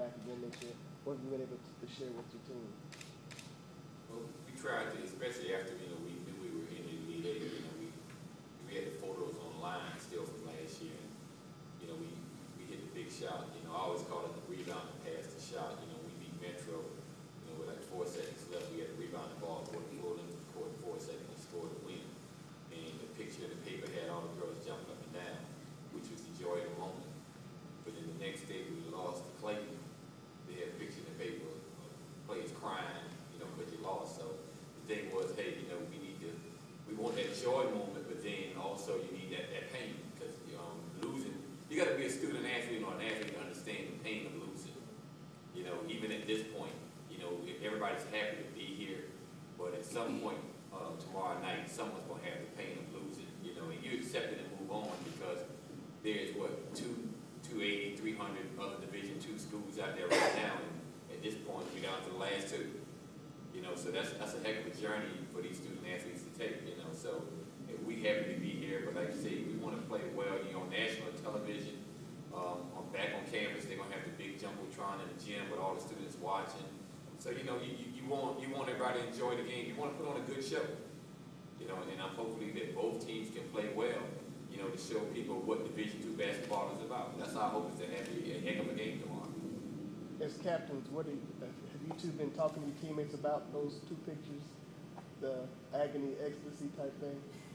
back again next year? What have you been able to share with your team? Well, we tried to, especially after, we knew we were in the Elite Eight, we had the photos online still from last year. And, we hit the big shot. I always call it the rebound and pass the shot. We beat Metro, with like 4 seconds left. We had to rebound the ball, go to full length of the court, 4 seconds, and score to win. And the picture in the paper had all the girls jumping up and down, which was the joy of the moment. But then the next day we lost to Clayton. They had a picture in the paper of players crying, because you lost. So the thing was, hey, we want that joy moment, but then also you need that pain, because losing, you got to be a student athlete or an athlete to understand the pain of losing. Even at this point, everybody's happy to be here, but at some point tomorrow night, someone's going to have the pain of losing, and you accept it and move on, because there's 280, 300 other Division II schools out there right now, and at this point, we're down to the last two. So that's a heck of a journey for these student athletes to take. So we happy to be here, but like I say, we want to play well. On national television, back on campus, they're gonna have the big jumbotron in the gym with all the students watching. So you want everybody to enjoy the game. You want to put on a good show. And I'm hopefully that both teams can play well. To show people what Division II basketball is about. That's our hope, is to have a heck of a game tomorrow. As captains, have you two been talking to your teammates about those two pictures, the agony, ecstasy type thing?